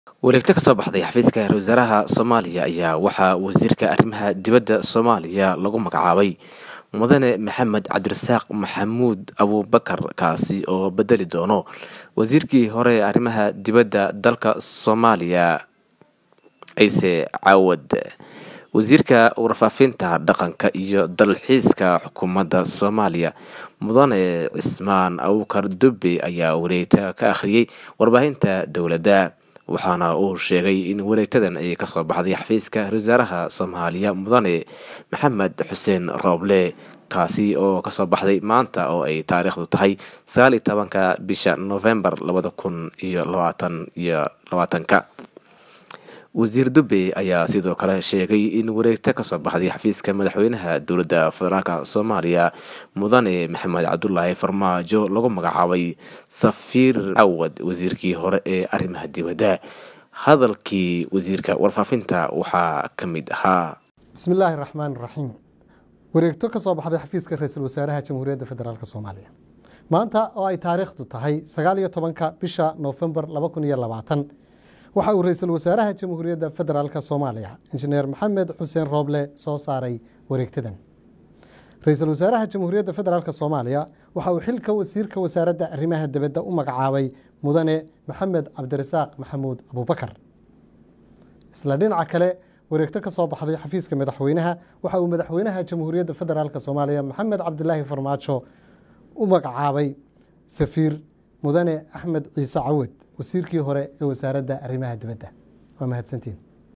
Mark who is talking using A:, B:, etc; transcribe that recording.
A: wareegto ka soo baxday xafiiska wasaaraha Soomaaliya ayaa waxaa wasiirka arrimaha dibadda Soomaaliya lagu magacaabay mudane Maxamed Cabdirasaaq Maxamuud Abuubakar kaasi oo bedeli doono wasiirkii hore arrimaha dibadda dalka Soomaaliya Ciise Caawad. wasiirka warfaafinta dhaqanka iyo dalxiiska xukuumadda Soomaaliya mudane Cismaan Abuukar Dube ayaa wareegta ka akhriyay warbaahinta dowladda, waxaana uu sheegay in wareegtadan ay ka soo baxday xafiiska wasaaraha Soomaaliya mudane Maxamed Xuseen Rooble kaasi oo ka soo baxday maanta oo ay taariikhdu tahay 19 bisha November 2022. wasiir Dube ayaa sidoo kale sheegay in wareegta ka soo baxday xafiiska madaxweynaha dowladda federaalka Soomaaliya mudane Maxamed Cabdullaahi Farmaajo lagu magacaabay Safiir Caawad wasiirkii hore ee arrimaha dibadda. hadalkii wasiirka warfaafinta waxaa ka mid ahaa:
B: bismillaahi raxmaani raxiim. wareegto ka soo baxday xafiiska ra'iisul wasaaraha jamhuuriyadda federaalka Soomaaliya maanta oo ay taariikhdu tahay 19 bisha November 2022 waxa uu ra'iisul wasaaraha jamhuuriyadda federaalka Soomaaliya injineer Maxamed Xuseen Rooble soo saaray wareegtadan. ra'iisul wasaaraha jamhuuriyadda federaalka Soomaaliya waxa uu xilka wasiirka wasaaradda arrimaha dibadda u magacaabay mudane Maxamed Cabdirasaaq Maxamuud Abuubakar. isla dhinaca kale wareegto ka soo baxday xafiiska madaxweynaha waxa uu madaxweynaha jamhuuriyadda federaalka Soomaaliya Maxamed Cabdullaahi Farmaajo u magacaabay safiir mudane Axmed Ciise Caawad wasiirkii hore ee wasaaradda arrimaha dibadda. waa mahadsantiin.